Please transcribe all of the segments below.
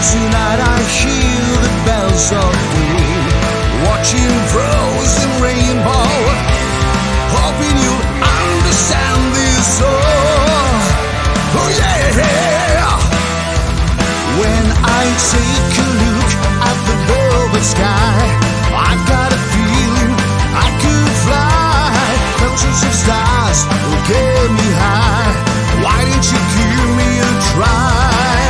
Tonight I hear the bells of doom, watching frozen rainbow, hoping you'll understand this song. Oh yeah! When I take a look at the velvet sky, I've got a feeling I could fly. Thousands of stars will get me high. Why didn't you give me a try?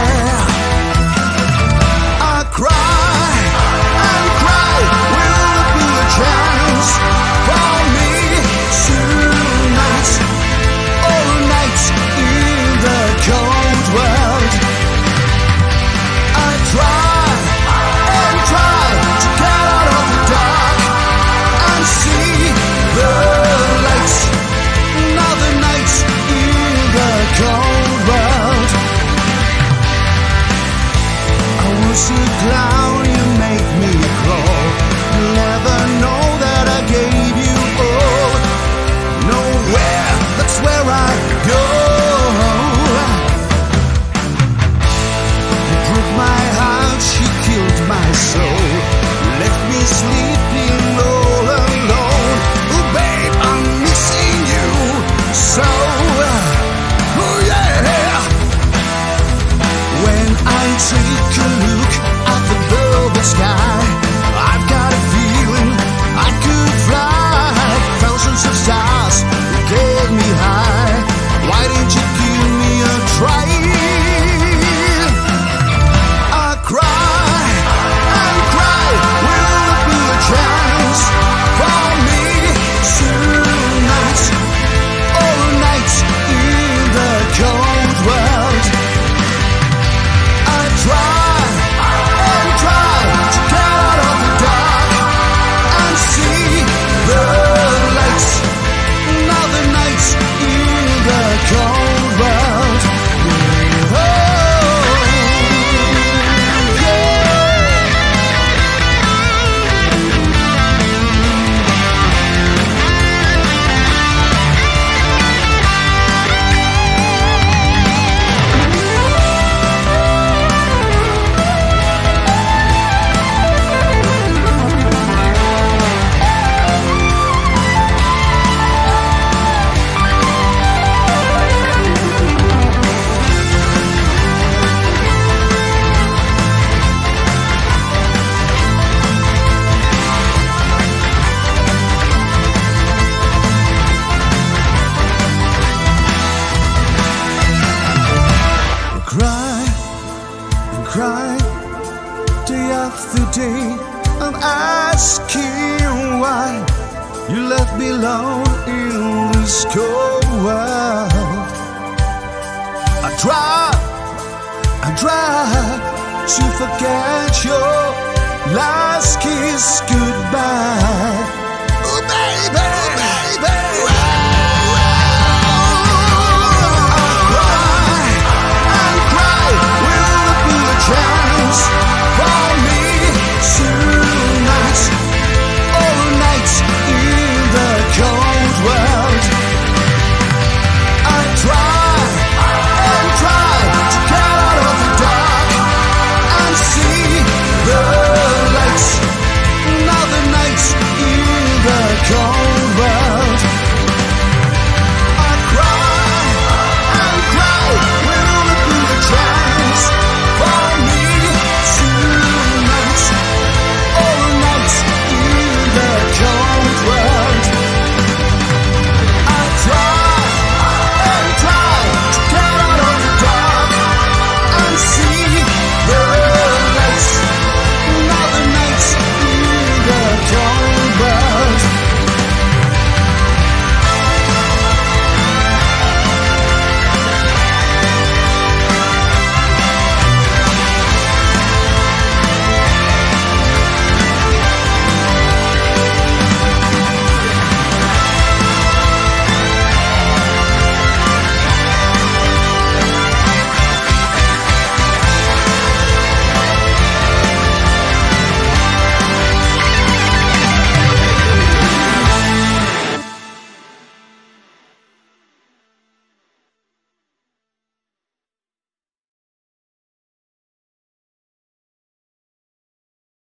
I cry and cry. Will there be a chance for me tonight? All night in the cold world. I try and try to get out of the dark and see the lights. Another night in the cold world. I was a clown, you make me crawl. You'll never know that I gave you all. Nowhere, that's where I go. You broke my heart, you killed my soul. You left me sleeping all alone. Oh babe, I'm missing you so. Oh yeah. When I take a look at the velvet sky, I've got a feeling I could fly. Thousands of stars will get me high. Why didn't you give me a try? I cry and cry. Will there be a chance for me tonight? All night in the cold world. I try and try to get out of the dark and see the lights. Another night in the cold world. Oh, cry and cry day after day. I'm asking why you left me alone in this cold world. I try to forget your last kiss goodbye. Oh baby,